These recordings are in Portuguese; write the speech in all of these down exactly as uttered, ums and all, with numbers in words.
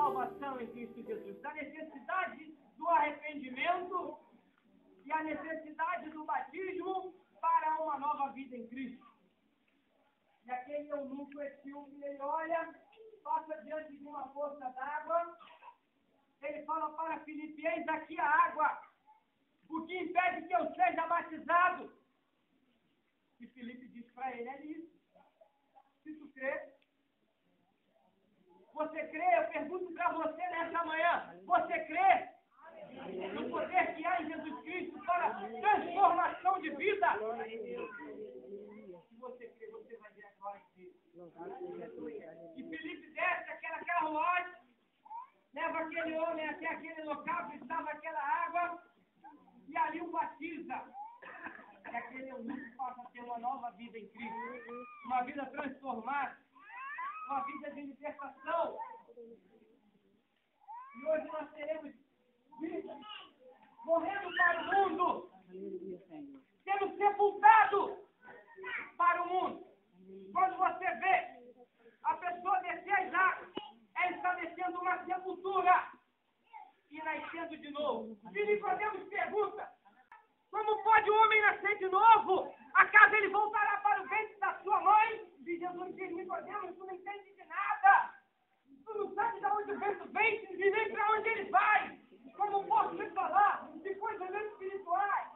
salvação em Cristo Jesus, da necessidade do arrependimento e a necessidade do batismo para uma nova vida em Cristo. E aquele eunuco etíope, ele olha, passa diante de uma poça d'água, ele fala para Filipe: eis aqui a água, o que impede que eu seja batizado? E Filipe diz para ele: é isso. Se tu crê, você crê? Eu pergunto para você nessa manhã: você crê no poder que há em Jesus Cristo para transformação de vida? Se você crê, você vai ver a glória de Deus. E Filipe desce aquela carruagem, leva aquele homem até aquele local que estava aquela água e ali o batiza. E aquele eunuco passa a ter uma nova vida em Cristo, uma vida transformada, uma vida de libertação. E hoje nós teremos vida morrendo para o mundo, sendo sepultado para o mundo. Quando você vê a pessoa descer as águas, ela está descendo uma sepultura e nascendo de novo. E Nicodemos pergunta: como pode o homem nascer de novo? Acaso ele voltará para o ventre da sua mãe? E Jesus diz: Nicodemos, tu não entende de nada. Tu não sabe de onde o vento vem e nem para onde ele vai. Como posso te falar de coisas espirituais?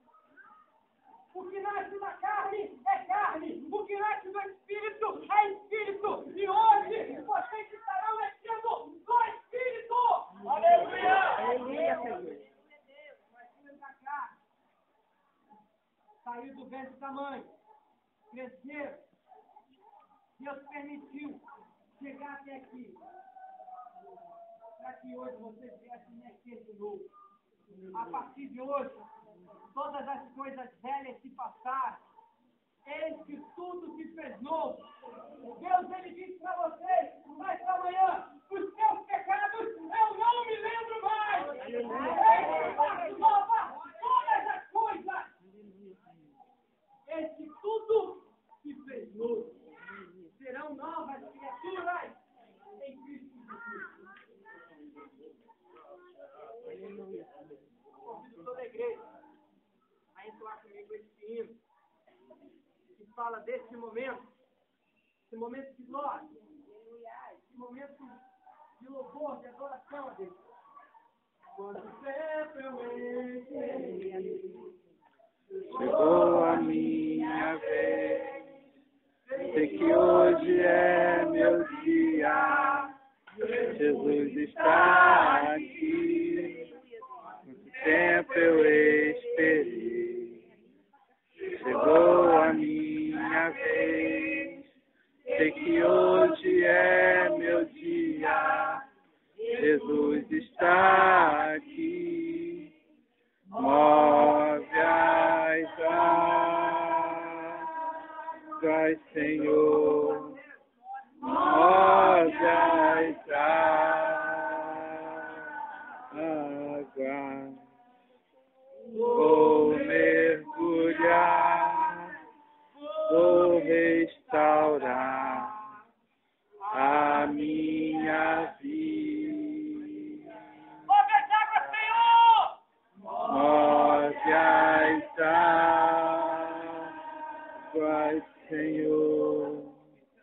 O que nasce da carne é carne. O que nasce do Espírito é Espírito. E hoje vocês estarão nascendo do Espírito. Aleluia! Aleluia, Senhor. Saiu do ventre da mãe, cresceram. Deus permitiu chegar até aqui, para que hoje vocês viessem nascer de novo. A partir de hoje, todas as coisas velhas se passaram. Eis que tudo se fez novo. Deus, ele diz para vocês, nesta manhã: os seus pecados eu não me lembro mais. Eu faço nova todas as coisas. Eis que tudo se fez novo. Serão novas criaturas em Cristo Jesus. Convido toda a igreja a entoar comigo esse hino que fala desse momento, esse momento de glória, esse momento de louvor, de adoração a Deus. Quando sempre eu entrei, chegou a minha vez. Sei que hoje é meu dia. Jesus está aqui. Muito tempo eu esperei. Chegou a minha vez. Sei que hoje é meu dia. Jesus está aqui. Move as águas, Senhor, move as águas. Vou mergulhar, vou restaurar a minha vida. move as águas, Senhor! Move as águas, Senhor,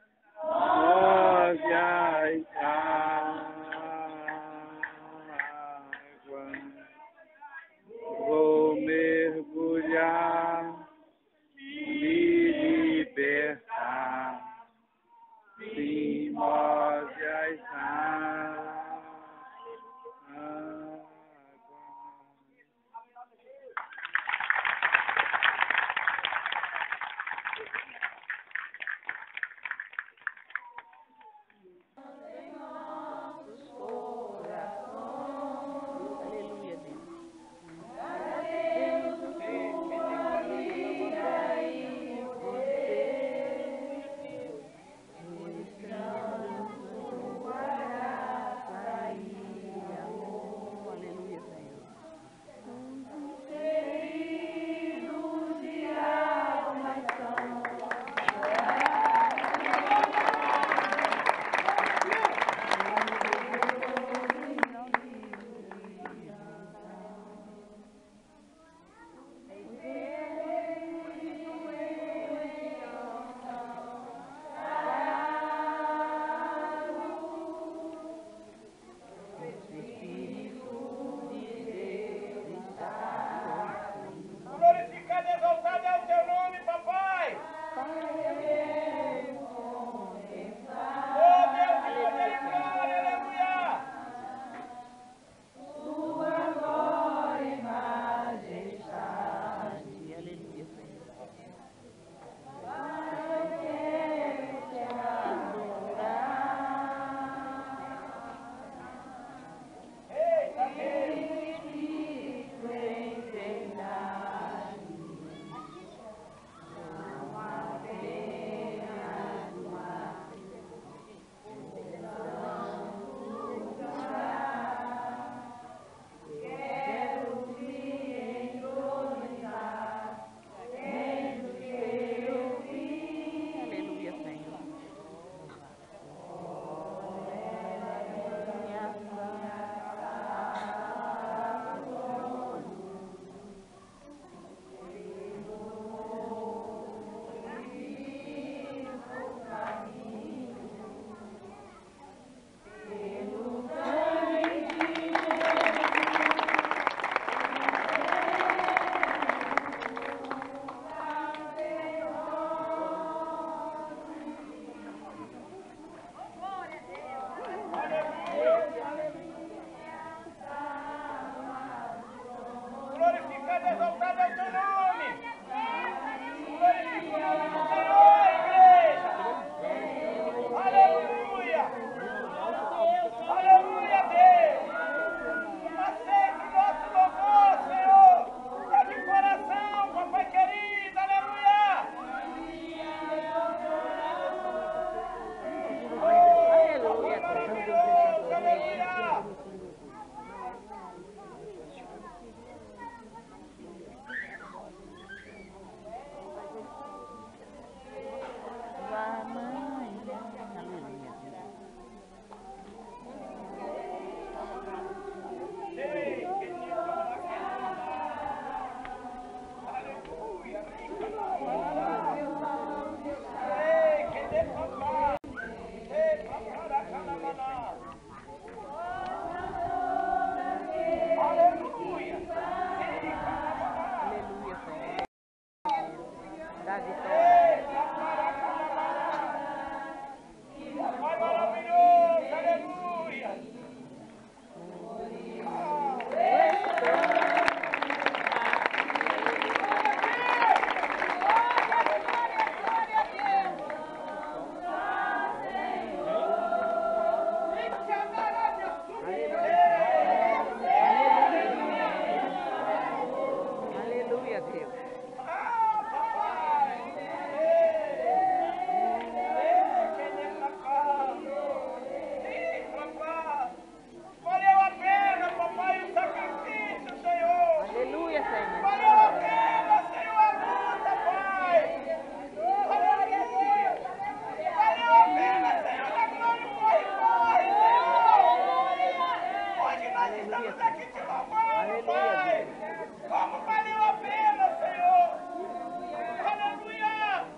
aqui te louvando, Pai. Como valeu a pena, Senhor. Aleluia.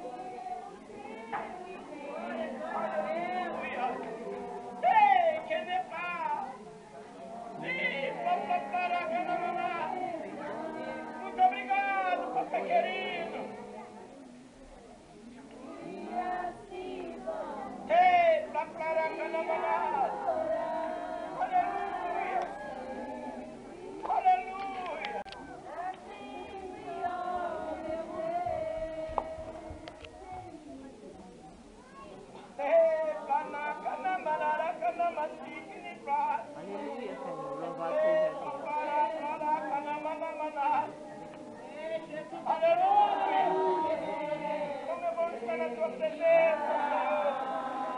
Aleluia. Ei, que ne paz. Sim, papai, caraca, muito obrigado, papai querido. Ei, papai, caraca, aleluia. Aleluia. Ei, canaca, namaraca, namasique, ne paz. Aleluia, Senhor. Louvado seja Deus. Aleluia! Como é bom estar na tua presença, Senhor!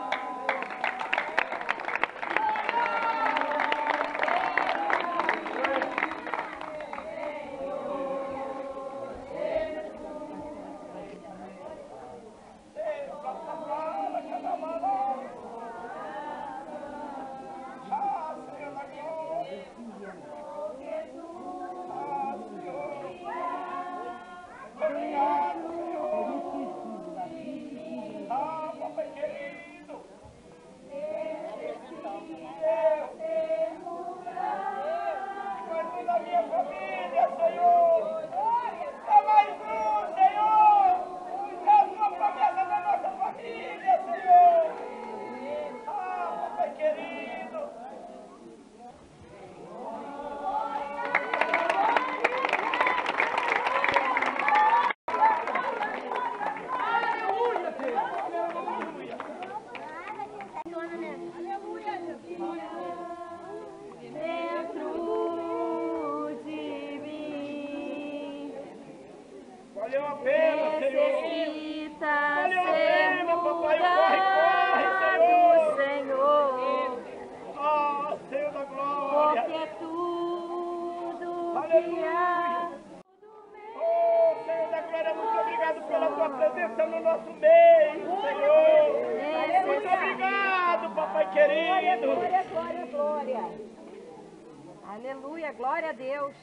Valeu a pena, Senhor. Valeu a pena, papai. Corre, corre, Senhor. Ah, Senhor da glória. Porque tudo Aleluia. Oh, Senhor da glória, muito obrigado pela tua presença no nosso meio, Senhor. Muito obrigado, papai querido. Glória, glória, glória. Aleluia, glória a Deus.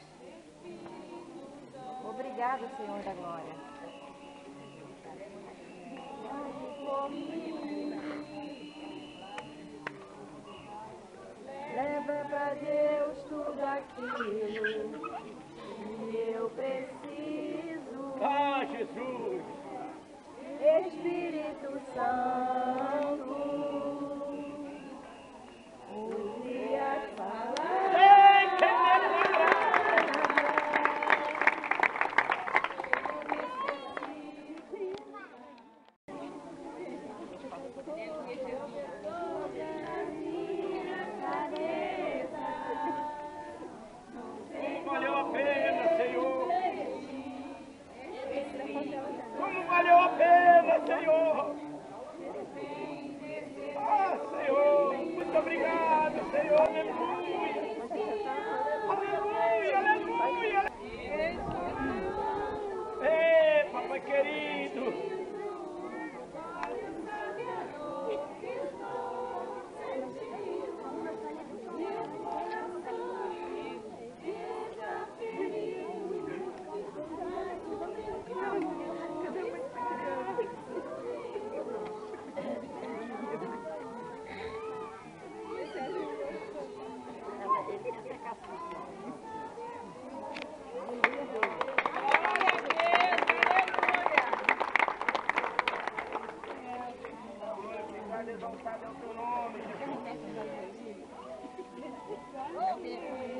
Obrigada, Senhor da glória. Leva pra Deus tudo aquilo que eu preciso. Ah, Jesus. Espírito Santo, use as palavras. Ei, que beleza. Como valeu a pena, Senhor. Como valeu a pena, Senhor. Ah, Senhor, muito obrigado, Senhor. Aleluia. Aleluia, aleluia. Ei, papai querido. Exaltado é o teu nome, Jesus.